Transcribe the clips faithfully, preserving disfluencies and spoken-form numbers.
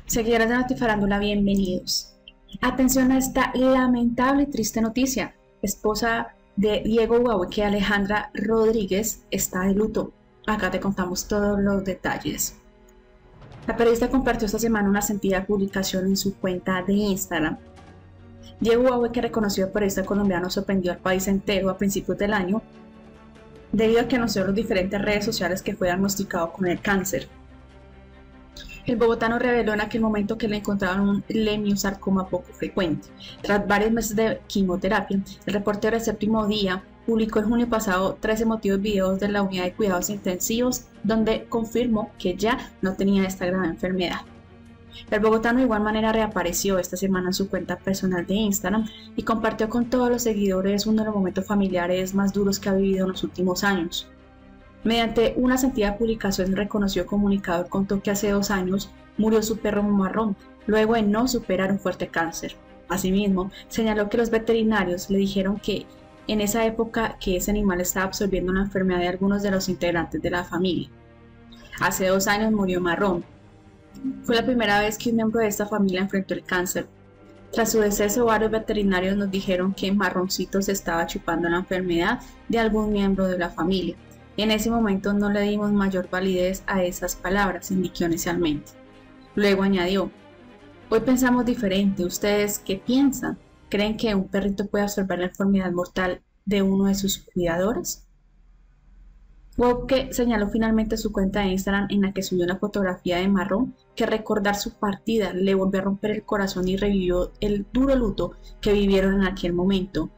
Seguidores de Notifarándula, bienvenidos. Atención a esta lamentable y triste noticia. Esposa de Diego Huahueque, Alejandra Rodríguez, está de luto. Acá te contamos todos los detalles. La periodista compartió esta semana una sentida publicación en su cuenta de Instagram. Diego Huahueque, reconocido periodista colombiano, sorprendió al país entero a principios del año debido a que anunció en las diferentes redes sociales que fue diagnosticado con el cáncer. El bogotano reveló en aquel momento que le encontraron un lemiosarcoma poco frecuente. Tras varios meses de quimioterapia, el reportero del Séptimo Día publicó el junio pasado tres emotivos videos de la unidad de cuidados intensivos donde confirmó que ya no tenía esta grave enfermedad. El bogotano de igual manera reapareció esta semana en su cuenta personal de Instagram y compartió con todos los seguidores uno de los momentos familiares más duros que ha vivido en los últimos años. Mediante una sentida publicación, el reconocido comunicador contó que hace dos años murió su perro Marrón, luego de no superar un fuerte cáncer. Asimismo, señaló que los veterinarios le dijeron que en esa época que ese animal estaba absorbiendo una enfermedad de algunos de los integrantes de la familia. Hace dos años murió Marrón. Fue la primera vez que un miembro de esta familia enfrentó el cáncer. Tras su deceso, varios veterinarios nos dijeron que Marroncito se estaba chupando la enfermedad de algún miembro de la familia. En ese momento no le dimos mayor validez a esas palabras, indicó inicialmente. Luego añadió: hoy pensamos diferente. ¿Ustedes qué piensan? ¿Creen que un perrito puede absorber la enfermedad mortal de uno de sus cuidadores? Huahueque señaló finalmente su cuenta de Instagram en la que subió una fotografía de Marrón que recordar su partida le volvió a romper el corazón y revivió el duro luto que vivieron en aquel momento.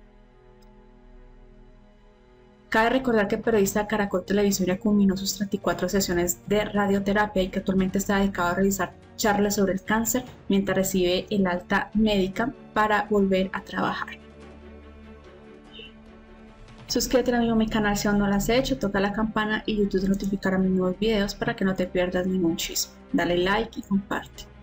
Cabe recordar que el periodista de Caracol Televisión ya culminó sus treinta y cuatro sesiones de radioterapia y que actualmente está dedicado a realizar charlas sobre el cáncer mientras recibe el alta médica para volver a trabajar. Suscríbete a mi canal si aún no lo has hecho, toca la campana y YouTube te notificará mis nuevos videos para que no te pierdas ningún chisme. Dale like y comparte.